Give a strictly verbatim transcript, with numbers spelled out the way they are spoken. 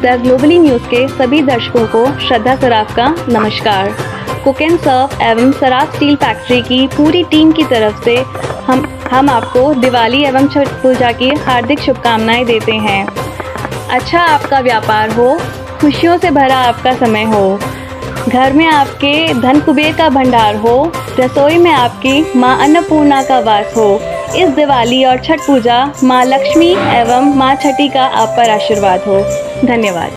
The globally news के सभी दर्शकों को श्रद्धा सराफ का नमस्कार। कुक एंड सर्व एवं सराफ स्टील फैक्ट्री की पूरी टीम की तरफ से हम हम आपको दिवाली एवं छठ पूजा की हार्दिक शुभकामनाएं देते हैं। अच्छा आपका व्यापार हो, खुशियों से भरा आपका समय हो, घर में आपके धन कुबेर का भंडार हो, रसोई में आपकी माँ अन्नपूर्णा का वास हो। इस दिवाली और छठ पूजा माँ लक्ष्मी एवं माँ छठी का आप पर आशीर्वाद हो। धन्यवाद।